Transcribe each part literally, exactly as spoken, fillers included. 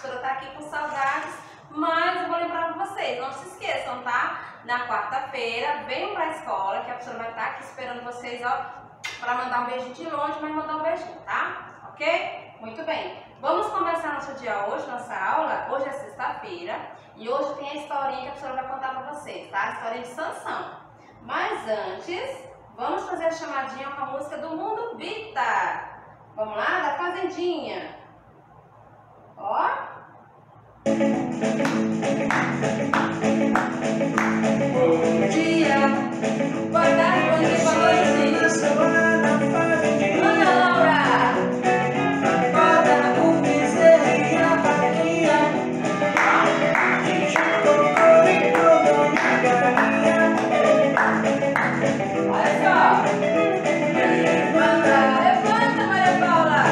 professora está aqui com saudades, mas eu vou lembrar para vocês, não se esqueçam, tá? Na quarta-feira, venham para a escola, que a professora vai estar aqui esperando vocês, ó, para mandar um beijinho de longe, mas mandar um beijinho, tá? Ok? Muito bem. Vamos começar nosso dia hoje, nossa aula. Hoje é sexta-feira e hoje tem a historinha que a professora vai contar para vocês, tá? A historinha de Sansão. Mas antes, vamos fazer a chamadinha com a música do Mundo Bita. Vamos lá? Da Fazendinha. Ó. Bom dia, boa tarde, bom dia, boa noite. Ana Laura. Roda o bezerro e a vaquinha. Olha só. Levanta, levanta, Maria Paula.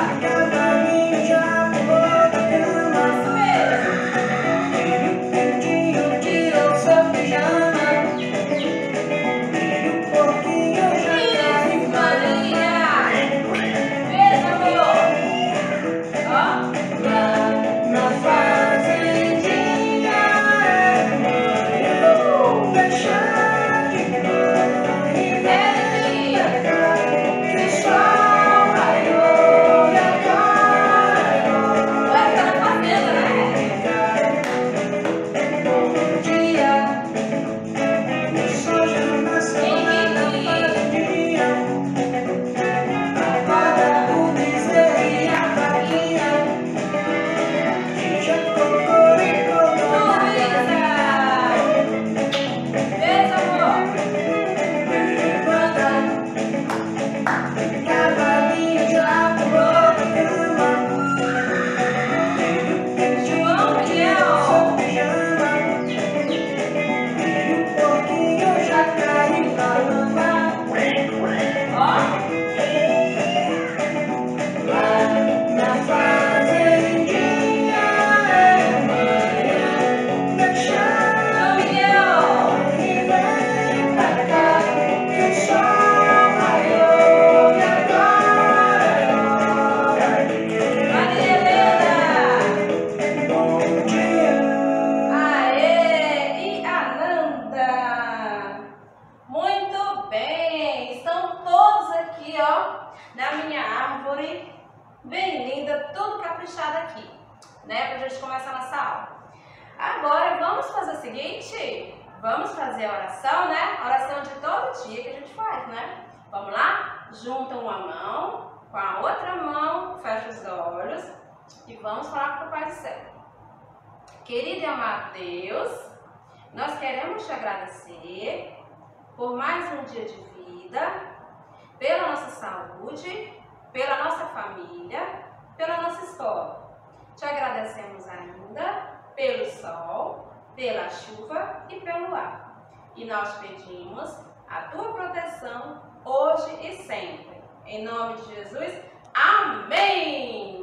Isso mesmo. Tira o seu pijama. Isso, Maria. Beijo, amor. Ó. Lá na fazendinha. Uh, deixa de correr. É, que sol raiou e agora. Vai ficar na fazenda, né? Bom dia. O sol já nasceu na fazendinha. Agora o bezerro e a vaquinha. Já cocoricou. Beijo, amor. Levanta. Cavalinho já pulou da cama. João Miguel. E o porquinho já caiu na lama. Ó. Lá na fazendinha é manhã. Deixa João Miguel. E vem pra cá que o sol raiou e agora é hora. Maria Helena. Bom dia. Aê! E Ananda. Muito bem. Estão todos aqui, ó, na minha árvore. Bem linda, tudo caprichado aqui, né? Pra gente começar a nossa aula. Agora vamos fazer o seguinte. Vamos fazer a oração, né? A oração de todo dia que a gente faz, né? Vamos lá? Junta uma mão com a outra mão, fecha os olhos e vamos falar para o Pai do Céu. Querido e amado Deus, nós queremos te agradecer por mais um dia de vida, pela nossa saúde, pela nossa família, pela nossa escola. Te agradecemos ainda pelo sol, pela chuva e pelo ar. E nós pedimos a tua proteção hoje e sempre. Em nome de Jesus, amém!